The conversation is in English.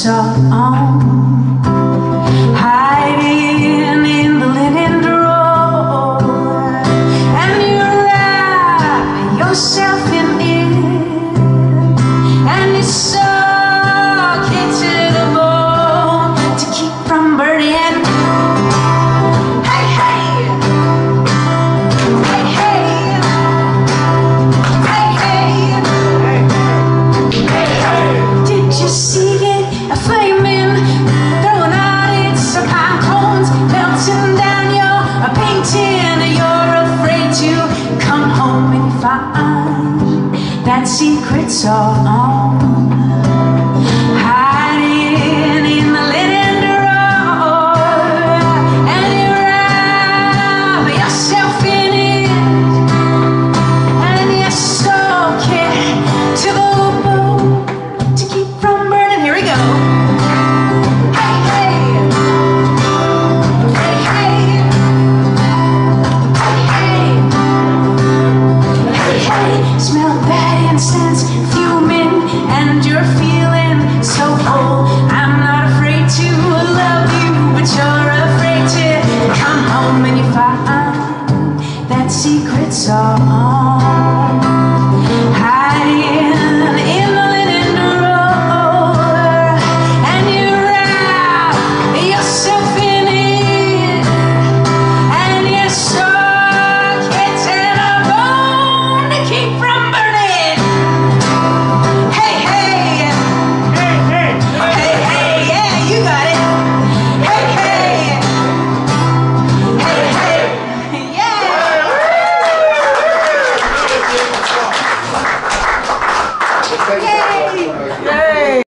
secrets are on, hiding in the linen drawer, and you wrap yourself in it, and you suck it to the bone to keep from burning. Hey, hey, hey, hey, hey, hey, hey. Did you see it? A flaming, throwing out its pine cones, melting down your painting. You're afraid to come home and find that secrets are on.